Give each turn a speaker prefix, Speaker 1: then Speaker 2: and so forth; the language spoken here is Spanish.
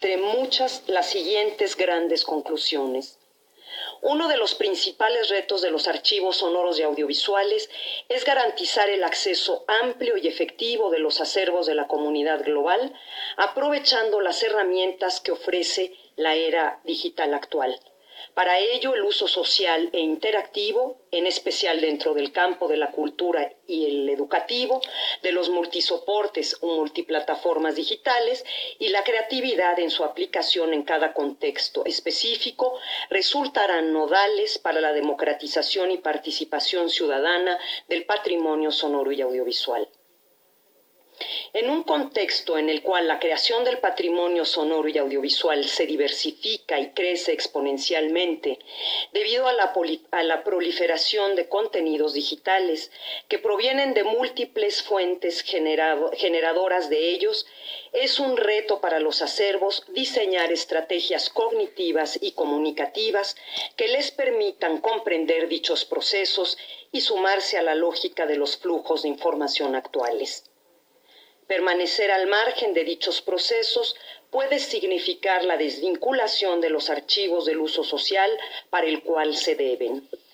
Speaker 1: entre muchas, las siguientes grandes conclusiones. Uno de los principales retos de los archivos sonoros y audiovisuales es garantizar el acceso amplio y efectivo de los acervos de la comunidad global, aprovechando las herramientas que ofrece la era digital actual. Para ello, el uso social e interactivo, en especial dentro del campo de la cultura y el educativo, de los multisoportes o multiplataformas digitales y la creatividad en su aplicación en cada contexto específico, resultarán nodales para la democratización y participación ciudadana del patrimonio sonoro y audiovisual. En un contexto en el cual la creación del patrimonio sonoro y audiovisual se diversifica y crece exponencialmente debido a la proliferación de contenidos digitales que provienen de múltiples fuentes generadoras de ellos, es un reto para los acervos diseñar estrategias cognitivas y comunicativas que les permitan comprender dichos procesos y sumarse a la lógica de los flujos de información actuales. Permanecer al margen de dichos procesos puede significar la desvinculación de los archivos del uso social para el cual se deben.